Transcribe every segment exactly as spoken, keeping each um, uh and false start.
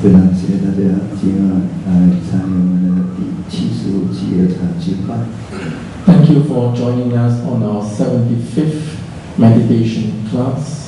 非常谢谢大家今晚来参与我们的第七十五期的禅经班。 Thank you for joining us on our seventy-fifth meditation class.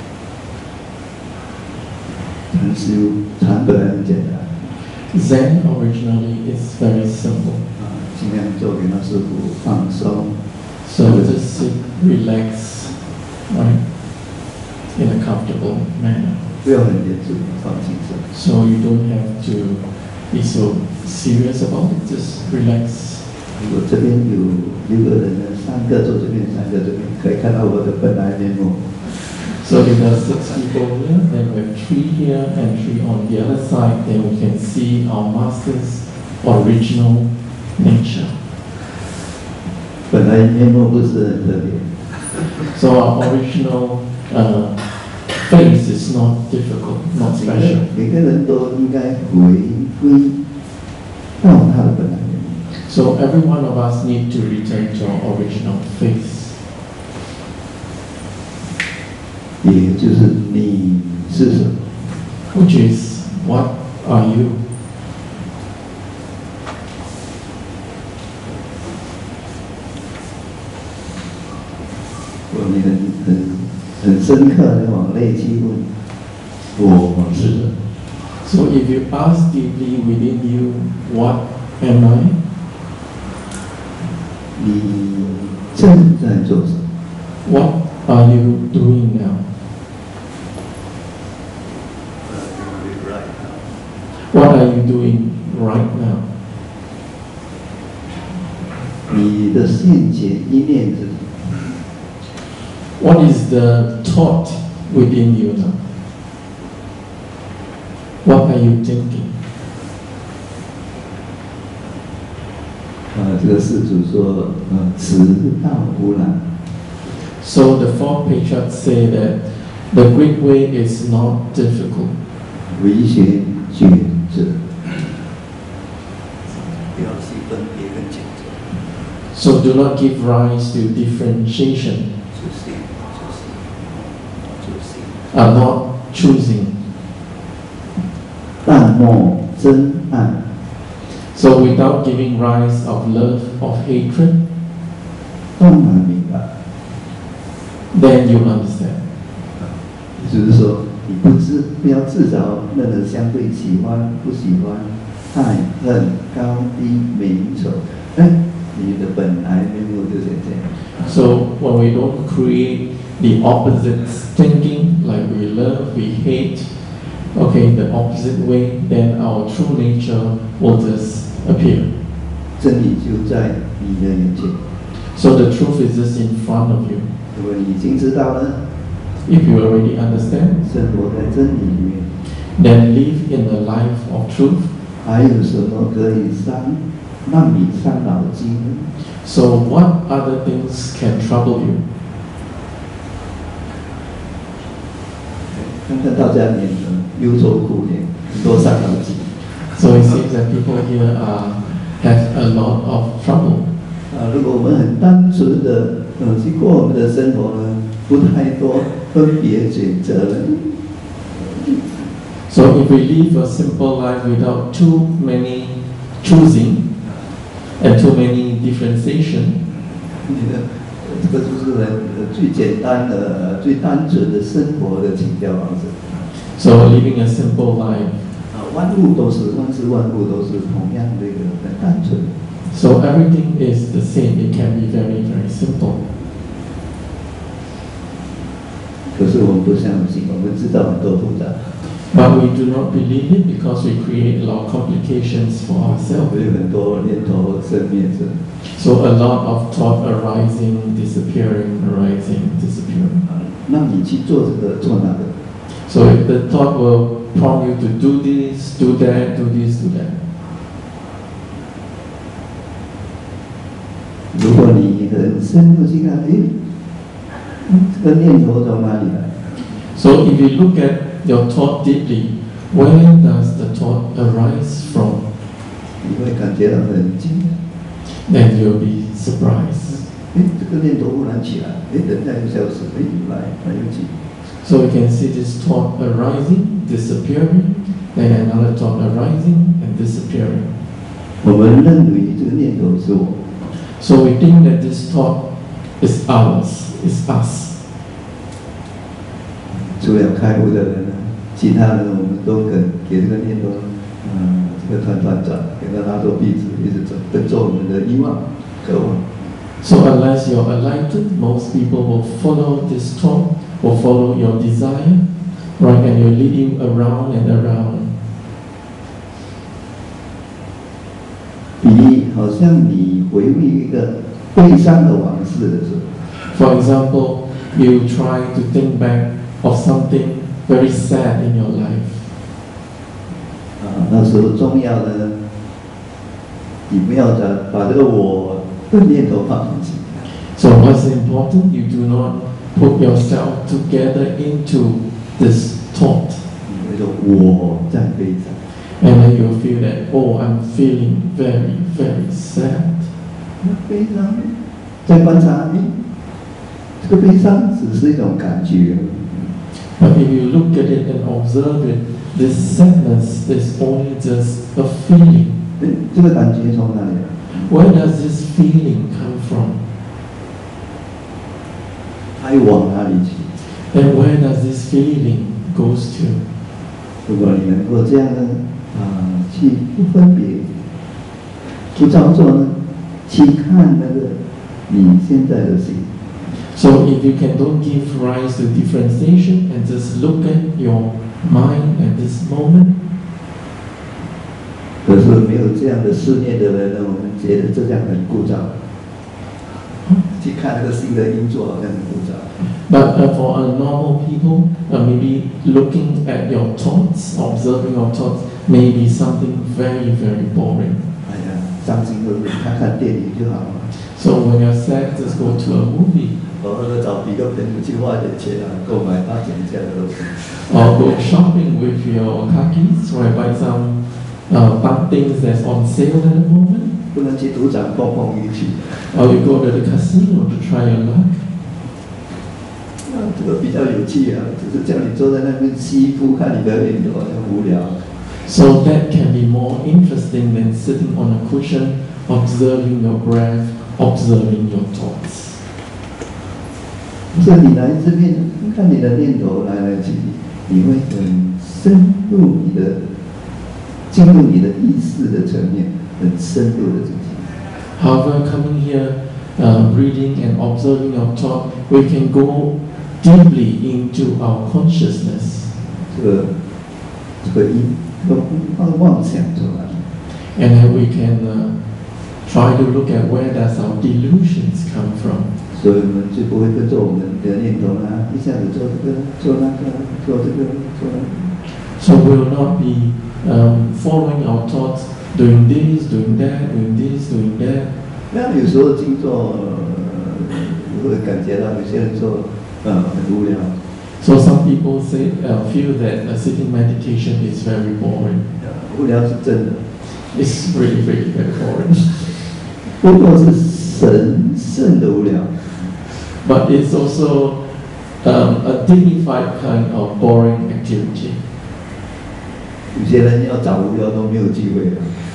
禅修禅本来很简单。 Zen originally is very simple. 啊，尽量做给那师傅放松。 So just sit, relax, right, in a comfortable manner. 不要很严肃，放轻松。 So you don't have to be so serious about it. Just relax. 如果这边有六个人呢，三个坐这边，三个这边，可以看到我的本来面目。 So if there are six people here, then we have three here and three on the other side, then we can see our master's original nature. 本来面目不是很特别。 So our original uh, face is not difficult, not special. 每个人都应该回归到他的本来面目。 So every one of us need to return to our original face. 也就是你是什么 Which is, what are you? 我们很很很深刻的往内去问，我是什么 So if you ask deeply within you, what am I? 你正在做什么 What are you doing now? What are you doing right now? 你的现前一念是什么 What is the thought within you now? What are you thinking? 啊，这个事主说，呃，此道无难。 So the four patriarchs say that the great way is not difficult. 唯选抉择，不要去分别跟拣择。 So do not give rise to differentiation. 就是就是就是。 Are not choosing. 淡漠真爱。 So without giving rise of love, of hatred, 当然明白。 then you understand. 也就是说，你不知不要制造任何相对喜欢、不喜欢、爱恨、高低、美丑，哎，你的本来面目就显现。 So when we don't create the opposites thinking, like we love, we hate, okay, the opposite way, then our true nature will just appear. 真理就在你的眼前。 So the truth is just in front of you. 如果你已经知道了， If you already understand, 生活在真理里面， then live in the life of truth. 还有什么可以伤让你伤脑筋呢？ So what other things can trouble you? 看看大家脸上忧愁苦脸，很多伤脑筋。 So it seems that people here are, have a lot of trouble. 啊，如果我们很单纯的呃去过我们的生活呢，不太多分别选择呢。 So if we live a simple life without too many choosing and too many differentiation, 你的这个就是人最简单的、最单纯的生活的情调方式。 so living a simple life. 啊，万物都是万事万物都是同样的一个很单纯。 So everything is the same. It can be very, very simple. 可是我们不相信，我们知道很多复杂。 But we do not believe it because we create a lot of complications for 我 ourselves. 们有很多念头生灭生。 So a lot of thought arising, disappearing, arising, disappearing. 啊，让你去做这个做那个。 So if the thought will prompt you to do this, do that, do this, do that. 如果你很深入去看，诶，这个念头从哪里来？ So if you look at your thought deeply, where does the thought arise from? 你会感觉到很惊讶。 Then you'll be surprised. 诶，这个念头忽然起来，诶，等下又消失，诶，又来，来又去。 So you can see this thought arising, disappearing, then another thought arising and disappearing. 我们认为这个念头是我， So we think that this thought is ours, is us. 除了开悟的人呢，其他人我们都肯给这个念头，嗯，这个团团转，给它拉作壁纸，一直走，跟做我们的欲望、渴望。 So unless you're enlightened, most people will follow this thought, will follow your desire, right? And you'll lead you around and around. 比喻好像你回味一个悲伤的往事的时候， For example, you try to think back of something very sad in your life. 啊，那时候重要的，你不要把把这个我的念头放进去。 So what's important? You do not put yourself together into this thought. 那种我在悲伤。 And then you'll feel that, oh, I'm feeling very, very sad. 悲伤，在观察，诶，这个悲伤只是一种感觉。 But if you look at it and observe it, this sadness is only just a feeling. 诶，这个感觉从哪里来？ Where does this feeling come from? 它又往哪里去？ And where does this feeling goes to? 如果你能够这样呢，啊，去不分别，不照做呢，去看那个你现在的心。 So if you can don't give rise to differentiation and just look at your mind at this moment. 可是没有这样的思念的人呢，我们觉得这样很枯燥。去看那个心的因作好像很枯燥。 But uh, for a normal people, uh, maybe looking at your thoughts, observing your thoughts, may be something very, very boring. 哎呀，伤心就是看看电影就好了。 So when you're sad, just go to a movie. 偶尔找几个朋友去花点钱啊，购买八减价的东西。 Or go shopping with your kakis, or buy some uh, fun things that's on sale at the moment. 不能去赌场碰碰运气。 Or you go to the casino to try your luck. 啊，这个比较有趣啊，就是叫你坐在那边吸附看你的念头，很无聊。 So that can be more interesting than sitting on a cushion, observing your breath, observing your thoughts. 所以你来这边看你的念头来来去，你会很深入你的，进入你的意识的层面，很深入的自己。 However, coming here, uh, reading and observing your thought, we can go deeply into our consciousness. 这个这个因，这个妄想出来。 And then we can uh, try to look at where does our delusions come from. 所以我们就不会跟着我们的念头啦，一下子做这个，做那个，做这个，做那个。 So we will not be um, following our thoughts, doing this, doing that, doing this, doing that. 那有时候静坐，会感觉到有些人说，呃，很无聊。 So some people say, uh, feel that uh, sitting meditation is very boring. 无聊是真的， It's really, really very boring. 不过是神圣的无聊。 But it's also um, a dignified kind of boring activity. 有些人要找无聊都没有机会了。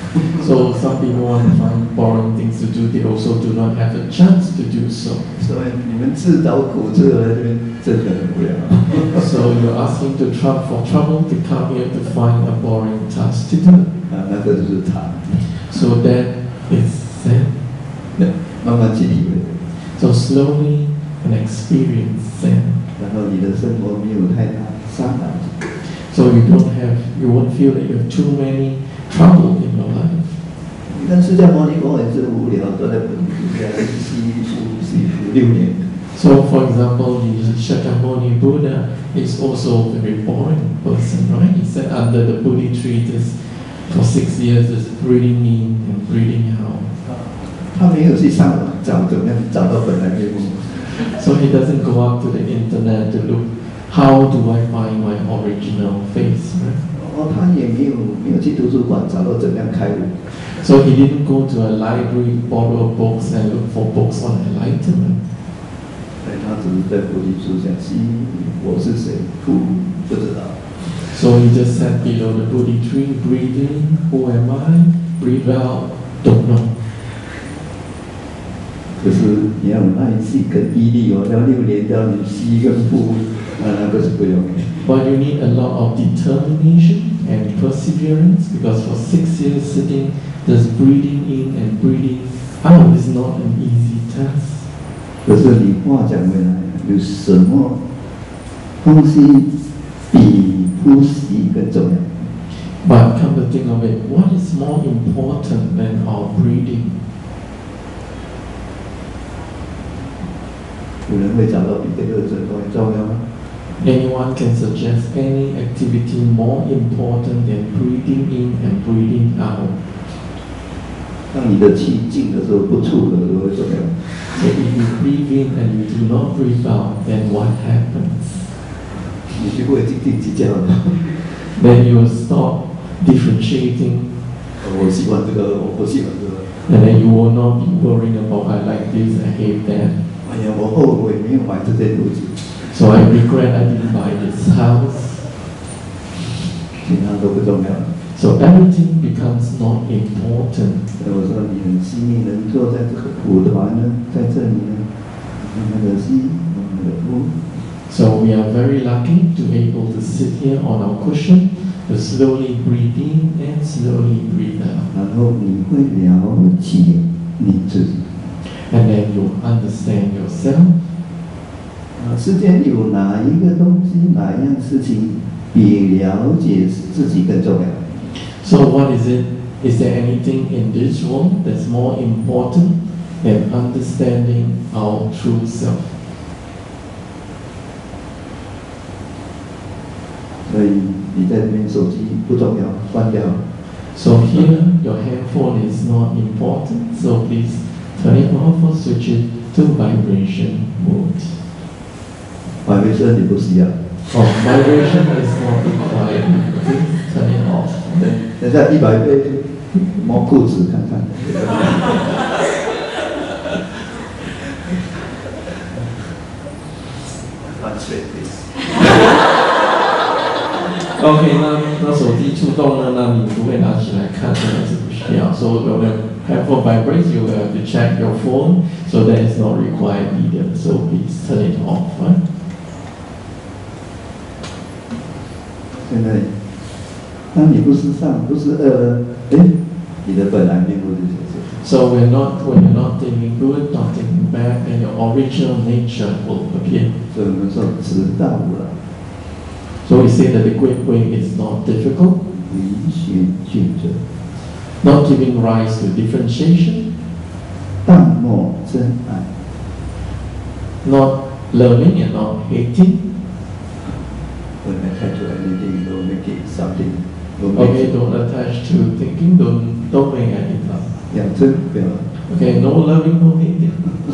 So some people want to find boring things to do, they also do not have a chance to do so. 所以你们自找苦吃来这边，真的很无聊。 So you're asking to tr- for trouble to come here to find a boring task to do. 啊，那个就是禅， So that is Zen. 慢慢去体会。 So slowly and experience Zen. 然后你的生活没有太大伤害。 So you don't have, you won't feel that you have too many trouble in your life. 你看释迦牟尼佛也是无聊，都在本家吸呼吸呼六年。 So for example, the Shakyamuni Buddha is also a very boring person, right? He sat under the Bodhi tree just for six years, just breathing in and breathing out. 他没有去上网找怎么样找到本来面目。 So he doesn't go up to the internet to look, how do I find my original face, right? 哦，他也没有没有去图书馆找到怎么样开悟。 So he didn't go to a library, borrow books and look for books on enlightenment. 哎，他只是在菩提树下吸，我是谁？不不知道。 So So he just sat below the Bodhi tree, breathe in, who am I? Breathe out, don't know. 可是你要有耐性跟毅力哦，要六年要你吸跟呼，那那个是不容易。 But you need a lot of determination and perseverance because for six years sitting, just breathing in and breathing out is not an easy task. 可是你话讲回来，有什么东西比呼吸更重要？ But come to think of it, what is more important than our breathing? 有人会找到比这个更重要吗？ Anyone can suggest any activity more important than breathing in and breathing out. 当你的气静的时候不出的时候会怎么样？ So if you breathe in and you do not breathe out, then what happens? 你就会斤斤计较的。 Then you will stop differentiating, 我喜欢这个，我不喜欢这个。 and then you will not be worrying about I like this, I hate that. 哎呀，我后悔没有买这间屋子。 So I regret I didn't buy this house. 其他都不重要。 So everything becomes not important. 所以我说你很幸运能坐在这个普团呢，在这里呢，慢慢的吸，慢慢的呼。 So we are very lucky to be able to sit here on our cushion, to slowly breathe in and slowly breathe out. 然后你会了解你自己。 And then you understand yourself. 啊，世间有哪一个东西，哪一样事情比了解自己更重要？ So what is it? Is there anything in this world that's more important than understanding our true self? 所以你在这边手机不重要，关掉。 So here, your handphone is not important, so please turn it off or switch it to vibration mode. 百维生你不需要。 Oh, vibration is not required. Please turn it off. 等下一百倍摸裤子看看。 OK， 那那手机触动了，那你不会拿起来看，真的是不需要。So when handphone vibrates, you have to check your phone, so that is not required either. So please turn it off. Right? 现在，当你不是善，不是恶，哎，你的本来面目就是这样。 So when not when you're not thinking good, not thinking bad, then your original nature will appear. 所以我们说知道了， So we say that the great way is not difficult, 理选抉择， not giving rise to differentiation, 淡漠真爱， not loving and not hating. Don't attach to anything, don't make it something. Don't make Okay, it. don't attach to thinking, don't don't make any love. 养生不要， Okay, no loving, no hating.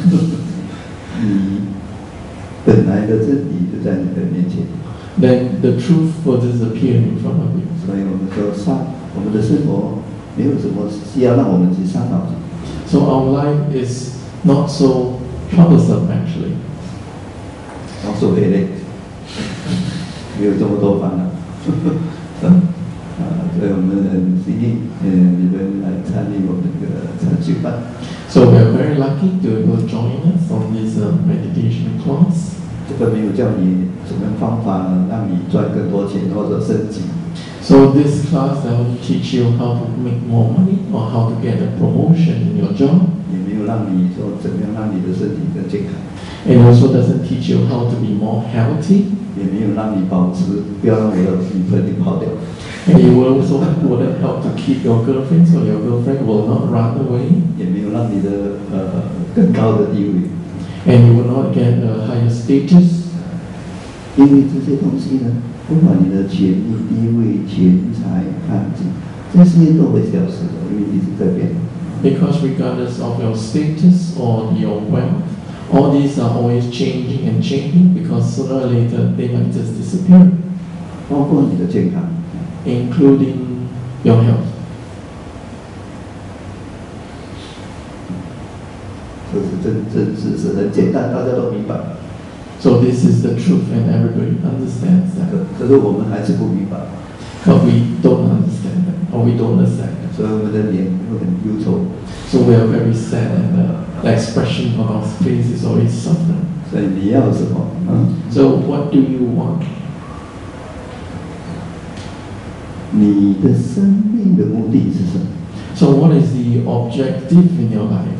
你本来的真理就在你的面前。 Then the truth will disappear in front of you. 所以我们说伤，我们的生活没有什么需要让我们去伤脑筋。 So our life is not so troublesome actually. 无所谓嘞，没有这么多烦恼。啊，所以我们很幸运，嗯，你们来参与我们这个禅修班。 So we are very lucky to be able to join us on this uh, meditation class. 这个没有教你什么方法让你赚更多钱或者升级， So this class I will teach you how to make more money or how to get a promotion in your job. 也没有让你说怎么样让你的身体更健康， And also doesn't teach you how to be more healthy. 也没有让你保持不要让我的女朋友跑掉。 And it will also wouldn't help to keep your girlfriend so your girlfriend will not run away. 也没有让你的呃更高的地位， And you will not get a higher status. 因为这些东西呢，不管你的权力、地位、钱财、看境，这些都会消失的，因为一直在变。 Because regardless of your status or your wealth, all these are always changing and changing because sooner or later they might just disappear, 包括你的健康， including your health. 这是真真事实，很简单，大家都明白。 So this is the truth and everybody understands 可 that. 可是我们还是不明白。 but we don't understand that, or we don't understand that. 所以我们的脸会很忧愁。 So we are very sad, and the, the expression on our face is always suffering. 所以你要什么？嗯， So what do you want? 你的生命的目的是什么？ So what is the objective in your life?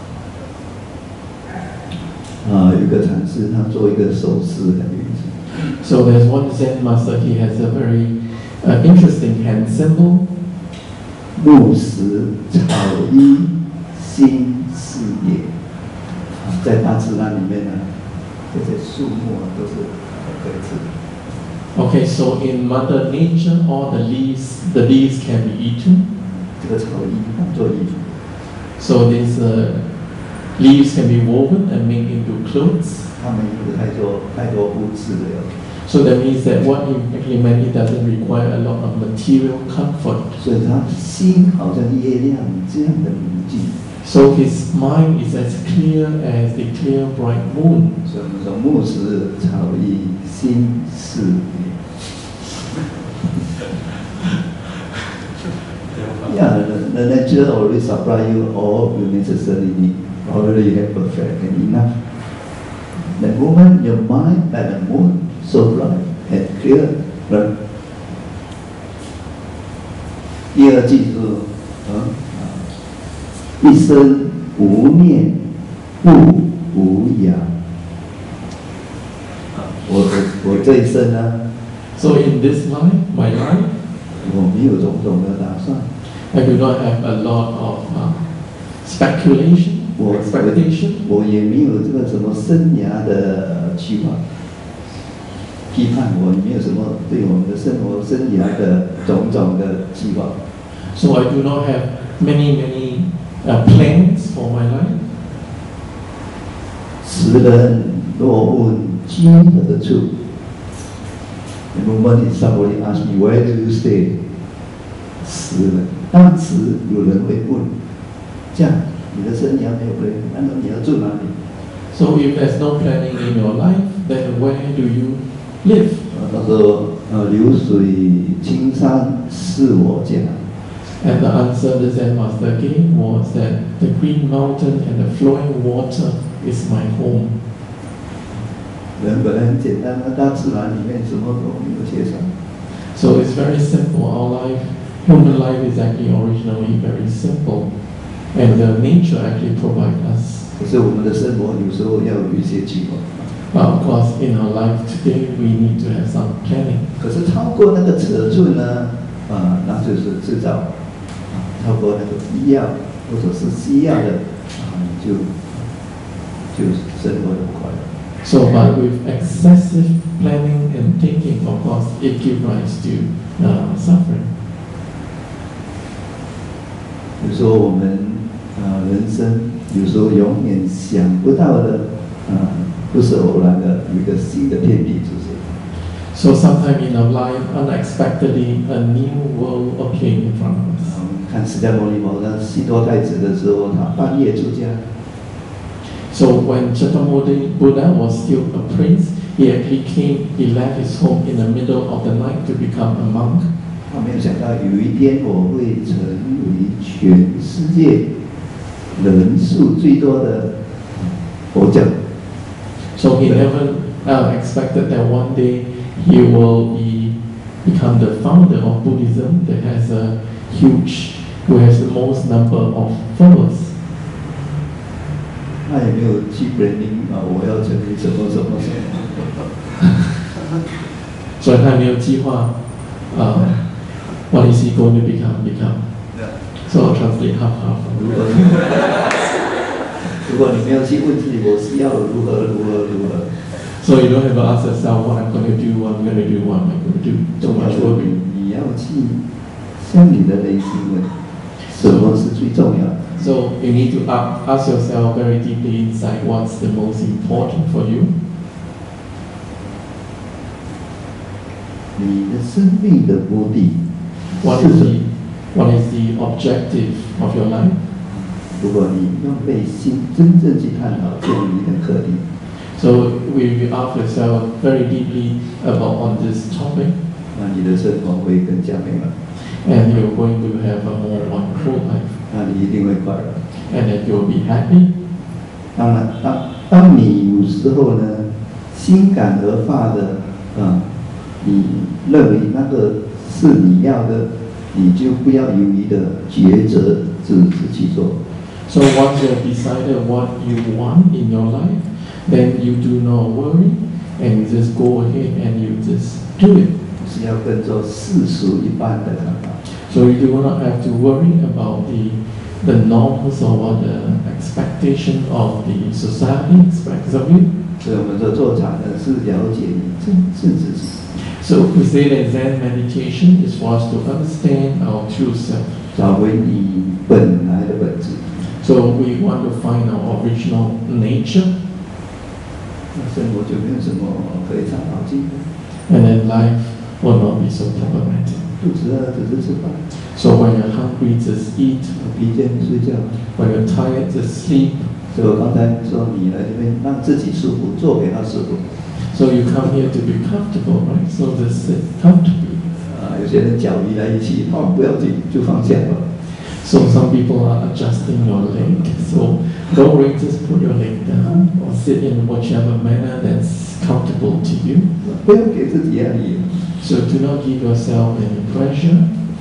啊，有一个禅师，他做一个手势很有意思。 So there's one Zen master, he has a very uh, interesting hand symbol. 木石草衣心事业，啊，在大自然里面呢，这些树木啊都是可以吃的。 Okay, so in Mother Nature, all the leaves, the leaves can be eaten. 这个草衣当做衣服， So these uh, leaves can be woven and made into clothes. 他们不太多太多物质的要求， So that means that what you implement, it doesn't require a lot of material comfort. 所以他心好像月亮这样的明净。 So his mind is as clear as the clear bright moon. 所以我们说木石草衣心事业。Yeah, the, the nature already supply you all you necessarily need. Already you have perfect and enough. The moment your mind like the moon, so bright and clear, right? 第二句是，嗯，一生无念，故无涯。我我我这一生呢， So in this life, my life, 我没有种种的打算。 I do not have a lot of uh, speculation 我 or expectation. 我也没有这个什么生涯的计划，批判我也没有什么对我们的生活生涯的种种的计划。 So I do not have many, many uh, plans for my life. 词人若问今何处 ，The moment is somebody ask me where do you stay？ 词人，当时有人会问，这样你的生涯没有 plan， 难道你要住哪里？ So if there's no planning in your life, then where do you live? 呃，他说，呃，流水青山是我家。 And the answer the Zen master gave was that the green mountain and the flowing water is my home. 人本来很简单，那大自然里面什么都没有缺少。 So it's very simple. Our life, human life is actually originally very simple. And the nature actually provides us. 可是我们的生活有时候要有一些计划。 But of course, in our life today, we need to have some planning. 可是超过那个尺寸呢，啊、那就是制造，啊，超过那个必要或者是需要的，啊，你就就生活的不快乐。 So, but with excessive planning and thinking, of course, it gives rise to uh, suffering. 比如说我们啊、人生有时候永远想不到的，啊、不是偶然的，有一个新的天地出现。 So, sometime in our life, unexpectedly, a new world appeared in front of 啊 us. 我们看释迦牟尼佛在悉陀太子的时候，他半夜出家。 So, when Shakyamuni Buddha was still a prince, he actually came, he left his home in the middle of the night to become a monk. 他没有想到有一天我会成为全世界人数最多的佛教。 So, he never uh, expected that one day he will be, become the founder of Buddhism that has a huge, who has the most number of followers. 他也没有去 planning 啊，我要成为什么什么什么。 所以他没有计划 uh, what is he going to become, become. So I'll translate half half. 如果如果你没有去问自己，我是要如何如何如何， So you don't have to ask yourself what I'm going to do, what I'm going to do, what am I going to do. So 重要 much 的 worry. 你要去向你的内心问，什么是最重要的？ So you need to a- ask yourself very deeply inside what's the most important for you. 你的生命的目的 What 是 is 什么？ the, what is the objective of your life? 如果你用内心真正去探讨建立你的课题， So we, we ask yourself very deeply about on this topic. 那你的生活会更加美满， and you're going to have a more wonderful life, 那你一定会快乐。 and that you'll be happy. 当然，当当你有时候呢，心感而发的，啊，你认为那个是你要的，你就不要犹豫的抉择，自己去做。 So once you have decided what you want in your life, then you do not worry, and you just go ahead and you just do it. 是要跟着世俗一般的看法。 So you do not have to worry about the the norms or what the expectation of the society expects of you. 所以我们说做禅呢，是了解你真正自己。 So we say that Zen meditation is for us to understand our true self. 找回你本来的本质。 So we want to find our original nature, 那生活就没有什么可以伤脑筋的。 and then life will not be so problematic. 肚子饿只是吃饭， So when you're hungry, just eat. 疲倦睡觉。 When you're tired, just sleep. 所以我刚才说你来这边让自己舒服，做给他舒服。 So you come here to be comfortable, right? So just sit comfortably. 啊，有些人脚移来移去，哦，不要紧，就放下了。 So some people are adjusting your leg. So don't worry, just put your leg down or sit in whichever manner that's comfortable to you. 不要给自己压力。 So do not give yourself any pressure.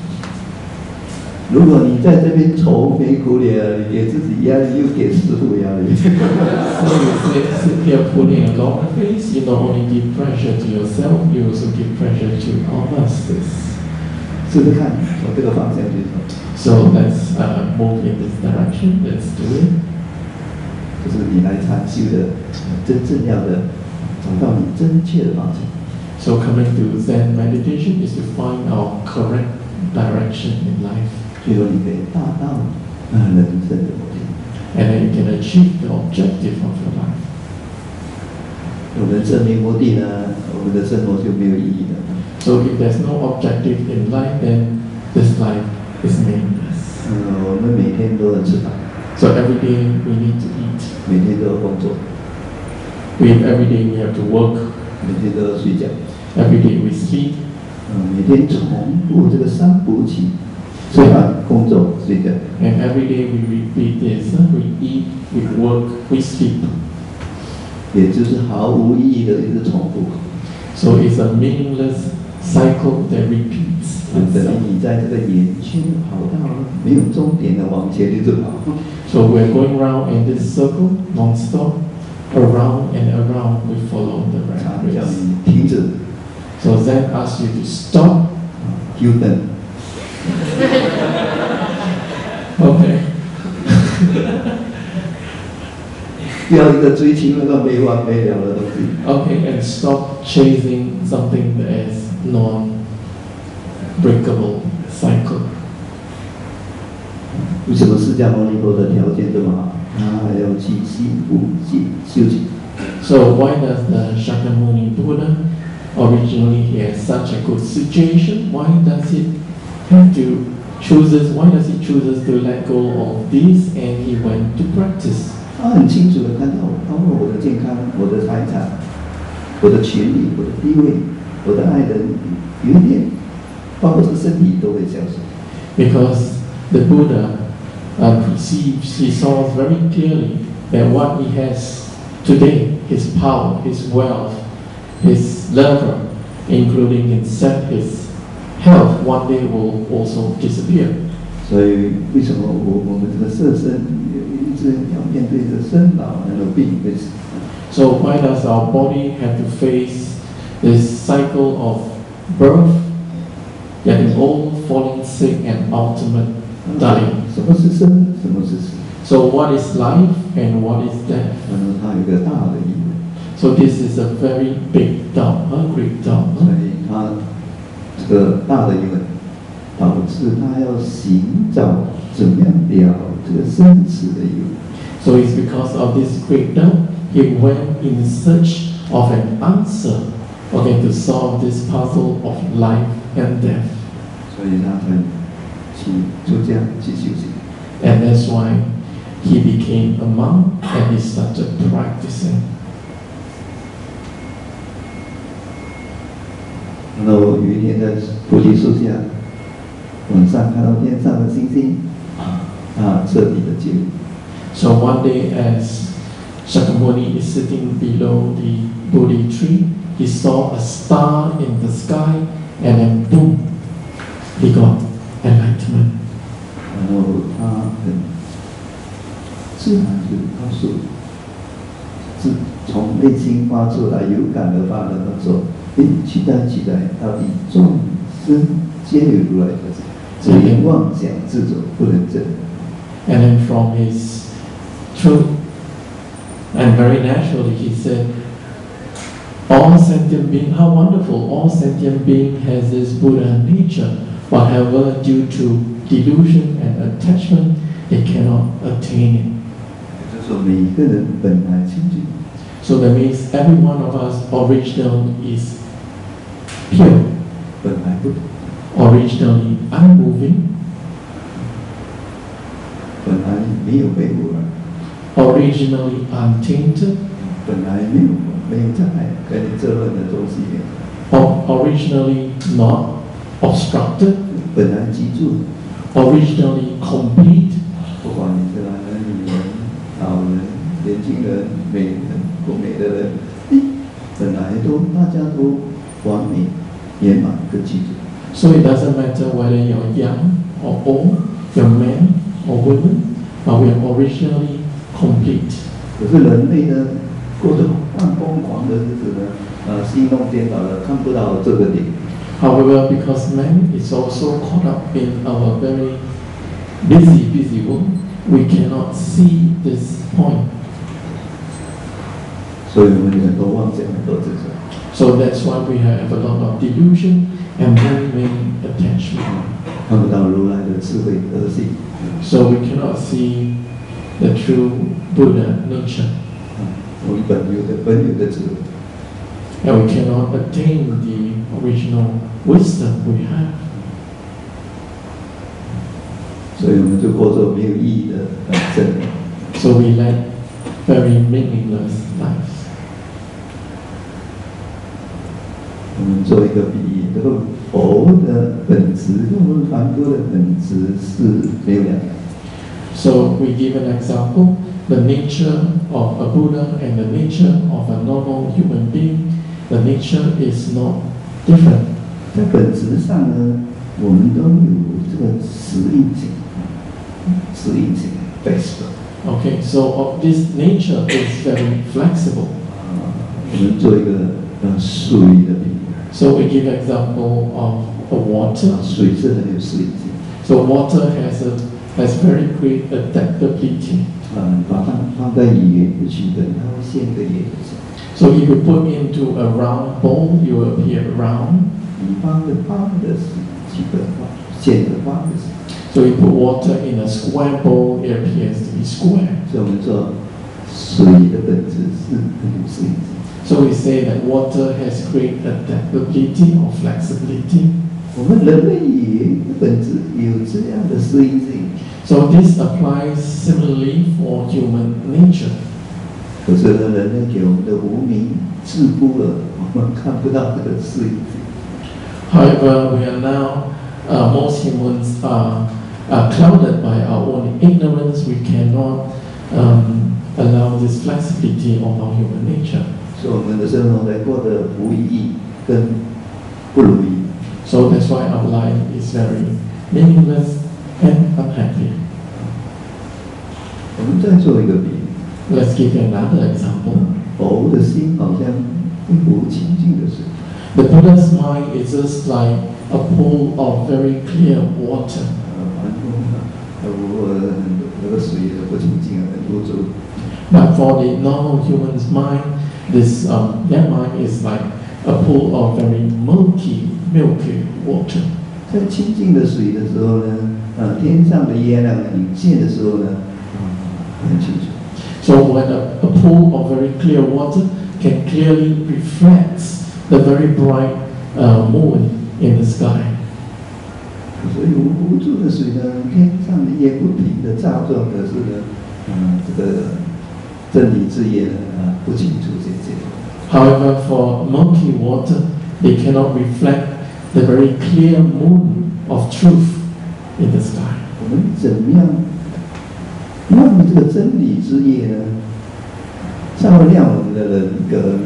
如果你在这边愁眉苦脸，你给自己压力，又给师傅压力。 So you sit, sit here putting a long face, you not only give pressure to yourself, you also give pressure to our masters. 试试看，往这个方向去走。 So let's uh, move in this direction, let's do it. 这是你来禅修的真正要的，找到你正确的方向。 So coming to Zen meditation is to find our correct direction in life. 最后你可以达到呃人生的目的。 And then you can achieve the objective of your life. 有人生没目的呢，我们的生活就没有意义的。 So if there's no objective in life, then this life is meaningless. 嗯，我们每天都要吃饭， So every day we need to eat. 每天都要工作， We, every day we have to work. 每天都要睡觉。 Every day we sleep. 嗯，每天重复这个三步棋：吃饭、工作、睡觉。 And every day we repeat this. huh? We eat, we work, we sleep. 也就是毫无意义的一直重复。 So it's a meaningless cycle that repeats 等于 itself. 你在这个圆圈跑道没有终点的往前一直跑。 So we're going round in this circle, non-stop, around and around. We follow the 常 rat 叫 race. 你停止， So Zen asks you to stop. 休等。 Okay. 不要一个追求那个没完没了的东西。 Okay, and stop chasing something that is non-breakable cycle. 为什么释迦牟尼佛的条件这么好？他还要去心不去修行。 So why does the Shakyamuni Buddha originally he has such a good situation? Why does he have to chooses? Why does he chooses to let go of this and he went to practice? 他很清楚的看到，包括我的健康、我的财产、我的权利、我的地位、我的爱人、有一点，包括这个身体都会消失。 Because the Buddha uh, perceives, he saw very clearly that what he has today, his power, his wealth, his lover, including himself, his health, one day will also disappear. 所以，为什么我我们这个色身一直要面对着生老那种病会死？ So why does our body have to face this cycle of birth, getting old, falling sick, and ultimate dying? 什么是生？什么是死？ So what is life and what is death? 嗯，它有一个大的意味， So this is a very big doubt, a great doubt. 所以它这个大的意味，导致他要寻找怎么样了这个生死的意味。 So it's because of this great doubt, he went in search of an answer, okay, to solve this puzzle of life and death. 所以他才去出家去修行。 And that's why he became a monk and he started practicing. 然后有一天在菩提树下，晚上看到天上的星星，啊，啊，彻底的觉悟。 So one day, as Shakyamuni is sitting below the Bodhi tree, he saw a star in the sky, and then boom, he got enlightenment. 然后他很自然就告诉，是从内心发出来，有感而发的那种，诶，期待期待，到底众生皆有如来佛，只因妄想自走，不能证。 And then from his truth, and very naturally, he said, all sentient being, how wonderful, all sentient being has this Buddha nature. Whatever due to delusion and attachment, they cannot attain it. 就是说每一个人本来清净。 So that means every one of us original is pure, 本来不， originally unmoving, 本来没有被污染， originally untainted, 本来没有没有障碍，跟你这论的东西没有， or originally not obstructed, 本来记住， originally complete, 不管你是男人、女人、老人、年轻人、美人、不美的人，本来都大家都完美、圆满跟记住。 So it doesn't matter whether you're young or old, you're man or woman, but we are originally complete. 可是人类呢，过着很疯狂的日子呢，呃，心动颠倒的，看不到这个点。 However, because man is also caught up in our very busy, busy world, we cannot see this point. 所以我们有很多妄想，很多执着。 So that's why we have a lot of delusion and many, many attachment. 看不到如来的智慧德性。 So we cannot see the true Buddha nature. 我们本有的本有的智慧。 And we cannot attain the original wisdom we have. 所以我们就过着没有意义的人生。 So we led very meaningless lives. 我们做一个比喻，这个佛的本质跟我们凡夫的本质是没有两样。 So we give an example, the nature of a Buddha and the nature of a normal human being, the nature is not different. 在本质上呢，我们都有这个适应性，适应性 flexible。 Okay, so of this nature is very flexible. 啊，我们做一个呃水的比喻， So we give example of a water. 水是很有适应性。 So water has a has very great adaptability. 嗯，把它放在圆的曲根，它会现一个圆的形。 So if you put into a round bowl, you will appear round. 你方的方的曲根方，现的方的形。 So you put water in a square bowl, it appears to be square. 所以我们说，水的本质是很有适应性。 So we say that water has great adaptability or flexibility. 我们人类也本质有这样的适应性。 So this applies similarly for human nature. 可是呢，人类给我们的无名桎梏了，我们看不到这个适应性。 However, we are now, uh, most humans are, are clouded by our own ignorance. We cannot um, allow this flexibility of our human nature. 所以我们的生活在过得无意义跟不如意。 So that's why our life is very meaningless and unhappy. 我们再做一个比喻， Let's give another example. 佛的心好像一壶清净的水， The Buddha's mind is just like a pool of very clear water. 呃，凡夫呃，我那个水不清净，很污浊。 But for the normal human's mind, this um, their mind is like a pool of very murky, milky water. 在清净的水的时候呢，呃，天上的月亮隐现的时候呢，啊、很清楚。 So when a, a pool of very clear water can clearly reflect the very bright uh, moon in the sky. 所以无无助的水呢，天上的月不停的照撞的是呢，嗯、这个真理之夜呢，啊、不清楚这些。 However, for murky water, they cannot reflect the very clear moon of truth in the sky. 我们怎么样让这个真理之夜呢，照亮我们的人格呢？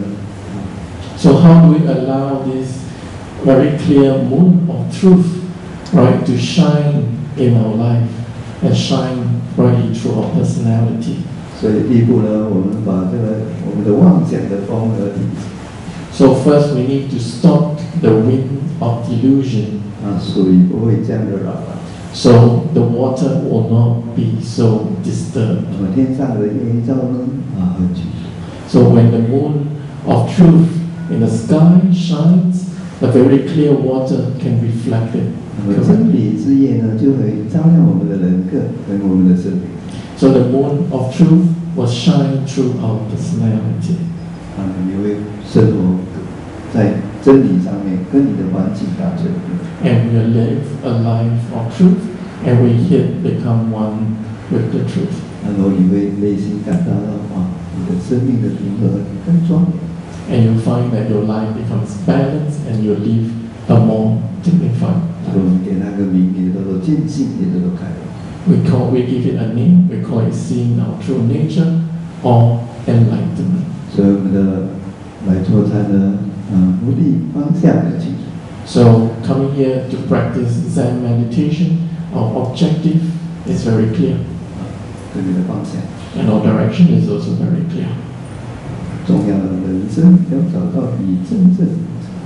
So how do we allow this very clear moon of truth, right, to shine in our life and shine brightly through our personality? 所以第一步呢，我们把这个我们的妄想的风而停。 So first we need to stop the wind of delusion. 啊，水不会这样的扰乱。 So the water will not be so disturbed. 我们天上的夜照呢，啊，很清楚。 So when the moon of truth in the sky shines, the very clear water can reflect it. 那么真理之夜呢，就会照亮我们的人格跟我们的生命。 So the moon of truth will shine through our personality. 啊，你会生活在真理上面，跟你的环境达成。 And we live a life of truth, and we here become one with the truth. 然后你会内心感到哇，你的生命的平和更庄严。 And you'll find that your life becomes balanced, and you live a more dignified 所以我 life. 们给那个名，也叫做见性，也叫做开朗。 We call, we give it a name. We call it seeing our true nature or enlightenment. 所以我们的来做餐呢，嗯，目的方向很清楚。 So coming here to practice Zen meditation, our objective is very clear, 跟你的方向， and our direction is also very clear. 重要的人生要找到你真正。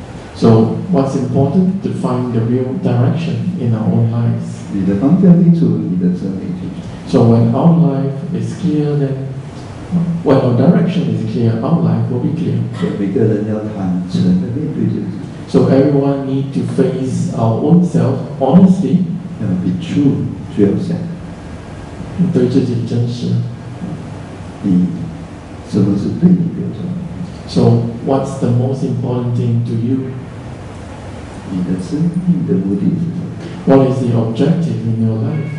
So what's important to find the real direction in our own lives. 你的方向清楚，你的生命清楚。 So when our life is clear, then when our direction is clear, our life will be clear. 所以每个人要坦诚的面对自己， So everyone need to face our own self honestly, 要 be true，就要想对自己真实。 你什么是对你比较重要。 So what's the most important thing to you? 你的生命的目的是什么？ What is the objective in your life?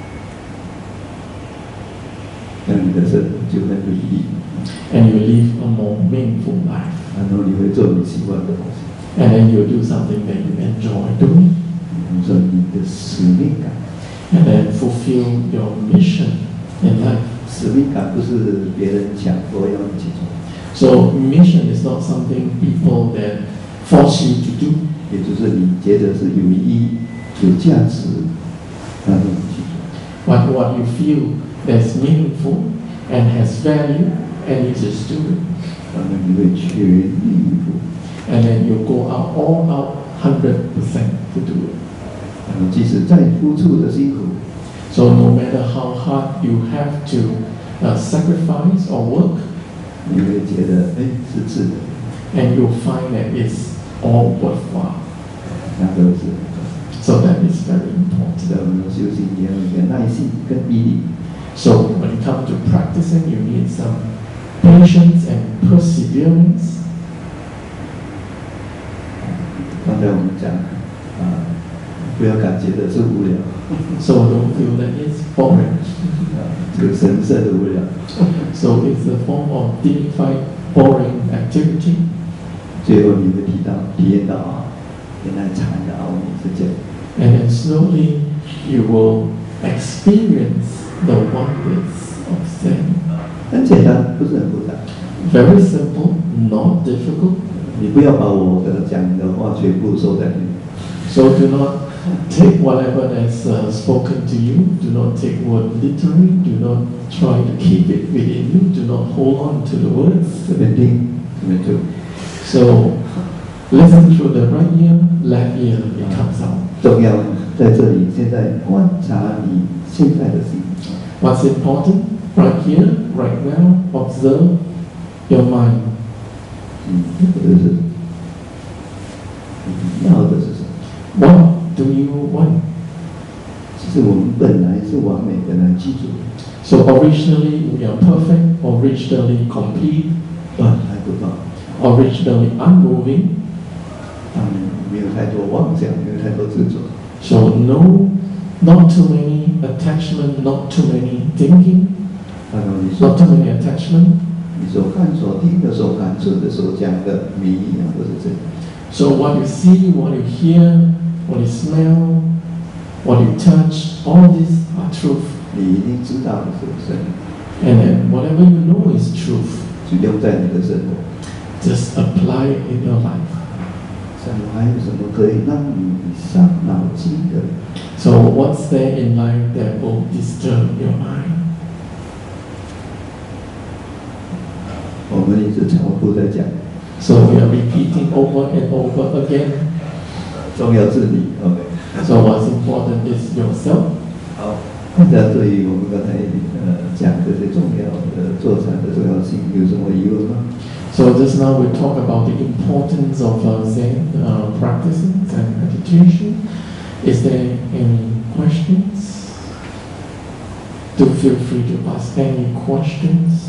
那你的生活就很有意义， And you live a more meaningful life. 然后你会做你喜欢的东西。 And then you do something that you enjoy doing. 我们说你的使命感， And then fulfill your mission in life. 使命感不是别人强迫要你去做， So mission is not something people that force you to do. 也就是你觉得是有意义、有价值，那种去做。 But what you feel that's meaningful and has value, and you just do it. 然后你会全力以赴， And then you go out all out hundred percent to do it. 然后即使再付出的辛苦， So no matter how hard you have to uh, sacrifice or work, 你会觉得哎是值得， and you'll find that it's all worthwhile. 那都是。 So that is very important. 在我们的修行也要有一个耐心跟毅力。 So when it comes to practicing, you need some patience and perseverance. 刚才我们讲啊，不要感觉的是无聊， So don't feel that it's boring. 啊，这个神圣的无聊。 So it's a form of dignified, boring activity. 最后你会提到体验到啊，原来禅的奥秘是这样。 And then slowly you will experience the wonders of Zen. 很简单，不是很复杂。 Very simple, not difficult. 你不要把我的讲的话全部收在里面。 So do not take whatever that's uh, spoken to you. Do not take word literally. Do not try to keep it within you. Do not hold on to the words. 这边听，这边做。 So listen through the right ear, left ear, it comes out. 重要在这里，现在观察你现在的心。 What's important? Right here, right now, observe your mind. 嗯，这是你要的是什么？ What do you want? 其实我们本来是完美，本来记住， So originally we are perfect, originally complete, 本来不到， originally unmoving. 他们没有太多妄想，没有太多执着。 So no, not too many attachment, not too many thinking, 然后你说 not too many attachment. 你所看、所听的、所感受的、所讲的，每一样都是真的。 So what you see, what you hear, what you smell, what you touch, all these are truth. 你一定知道是不是？ And then whatever you know is truth. 就用在你的生活。 Just apply it in your life. 生活还有什么可以让你伤脑筋的？ So what's there in life that will disturb your mind? 我们一直重复在讲。 So we are repeating over and over again. 重要是你 ，OK。 So what's important is yourself. 好，大家对于我们刚才呃讲这些重要的坐禅的重要性有什么疑问吗？ So just now we talk about the importance of uh, Zen uh, practices and meditation. Is there any questions? Do feel free to ask any questions.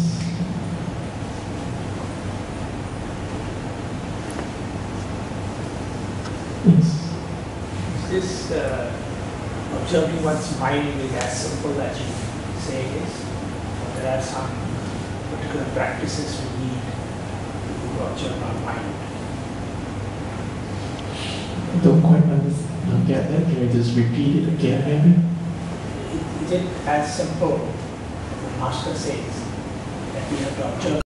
Yes. Is this uh, observing one's mind is as simple as you say it is? Or there are some particular practices we need to observe our mind? I don't quite understand. Get that? Can you just repeat it again, maybe? Is it as simple, as the master says, that we have to observe